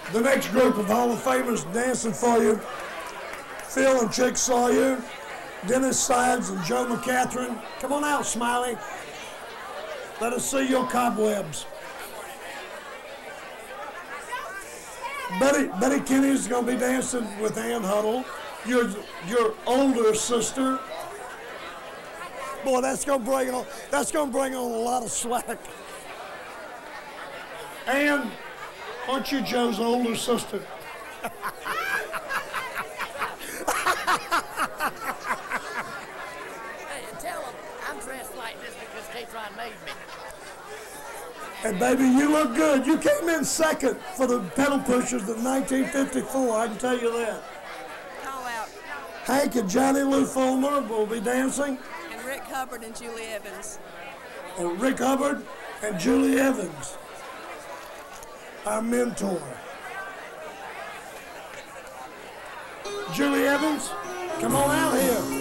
The next group of Hall of Famers dancing for you, Phil and Chick Sawyer, Dennis Sides and Joe McEachren. Come on out, Smiley. Let us see your cobwebs. Betty Kenny's going to be dancing with Ann Huddle, your older sister. Boy, that's going to bring on a lot of slack. Ann, aren't you Joe's older sister? And baby, you look good. You came in second for the pedal pushers in 1954, I can tell you that. Call out. Hank and Johnny Lou Fulmer will be dancing. And Rick Hubbard and Julie Evans. And Rick Hubbard and Julie Evans, our mentor. Julie Evans, come on out here.